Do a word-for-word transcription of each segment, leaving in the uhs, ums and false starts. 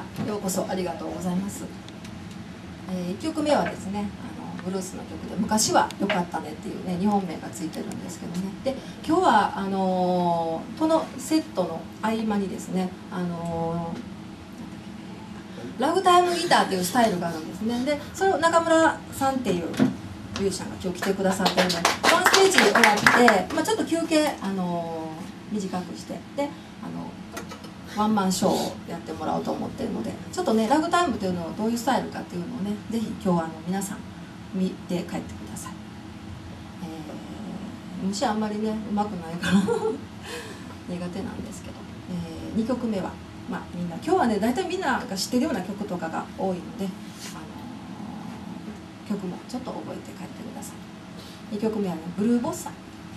ようこそありがとうございます。えー、いっきょくめはですね、あのブルースの曲で「昔はよかったね」っていうね日本名がついてるんですけどね。で今日はあのー、このセットの合間にですね、あのー、ラグタイムギターというスタイルがあるんですね。でそれを中村さんっていうミュージシャンが今日来てくださってるので、ワンステージ終わって、まあ、ちょっと休憩、あのー、短くしてで、あのワンマンショーをやってもらおうと思ってるので、ちょっとねラグタイムというのをどういうスタイルかっていうのをね、ぜひ今日はあの皆さん見て帰ってください。えー、虫あんまりねうまくないから苦手なんですけど、えー、にきょくめは、まあ、みんな今日はね大体みんなが知ってるような曲とかが多いので、あのー、曲もちょっと覚えて帰ってください。にきょくめはねブルーボッサ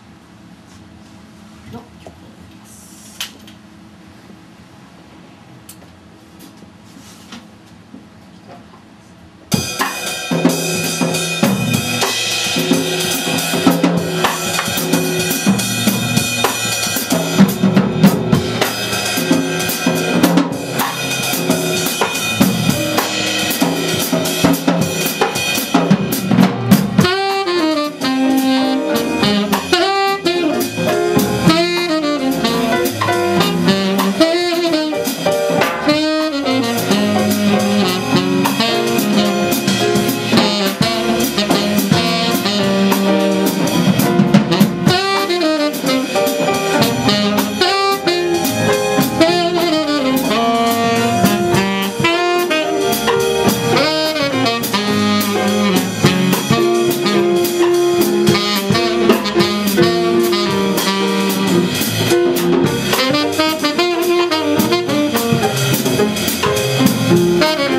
の曲。 Thank you.